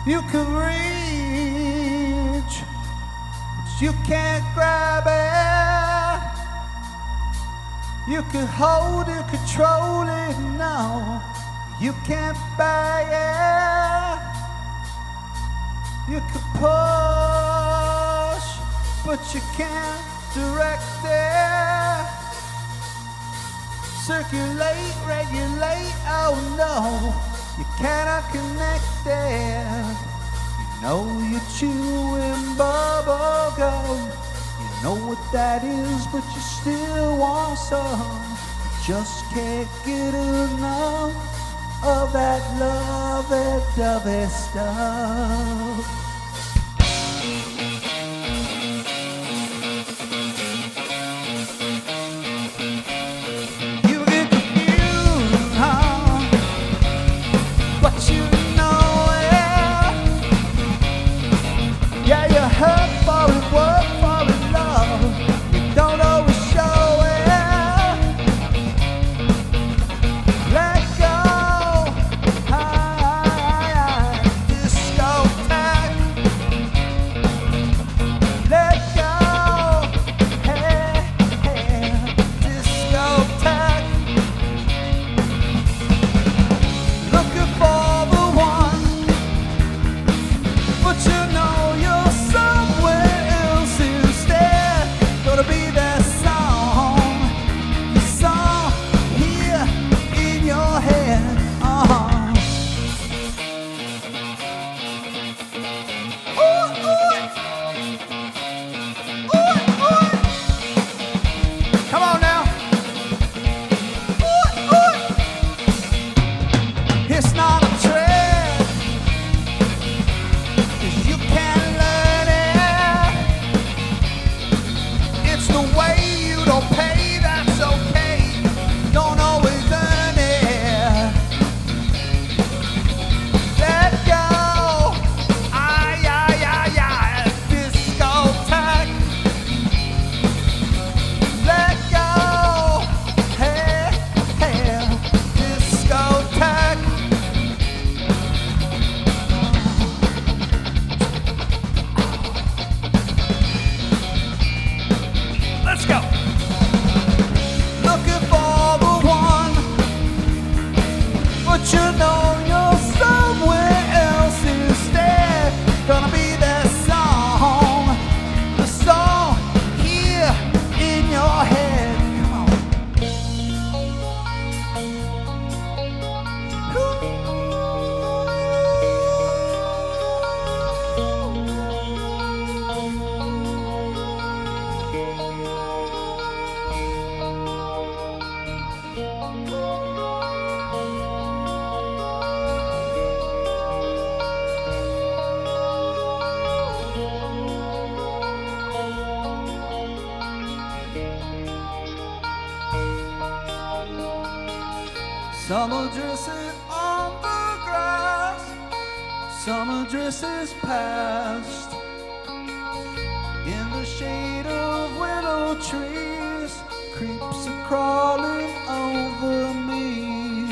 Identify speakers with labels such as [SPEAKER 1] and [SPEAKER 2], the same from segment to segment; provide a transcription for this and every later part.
[SPEAKER 1] you can reach, but you can't grab it. You can hold it, control it, no, you can't buy it. You can push, but you can't direct it. Circulate, regulate, oh no, you cannot connect it. You know you're chewing bubble gum, you know what that is, but you still want some. You just can't get enough of that lovey-dovey stuff. Summer dresses on the grass, summer dresses past. In the shade of willow trees, creeps are crawling over me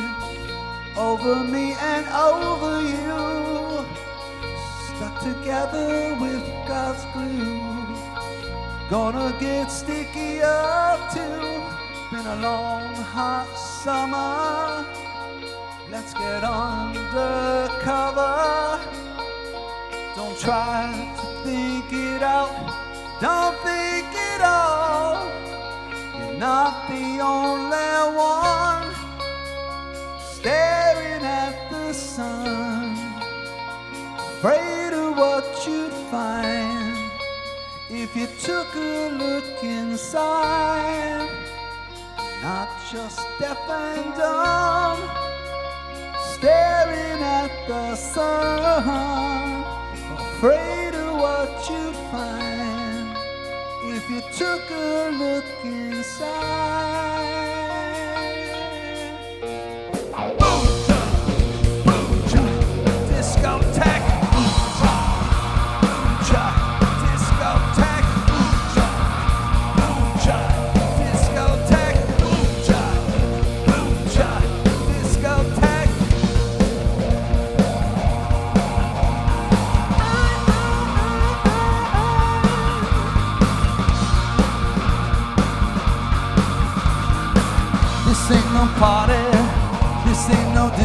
[SPEAKER 1] and over you. Stuck together with God's glue, gonna get stickier too. Been a long hot summer, let's get under cover. Don't try to think it out, don't think it all. You're not the only one staring at the sun, afraid of what you'd find if you took a look inside. Not just deaf and dumb, staring at the sun, afraid of what you'd find if you took a look inside. Discotheque.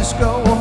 [SPEAKER 1] disco.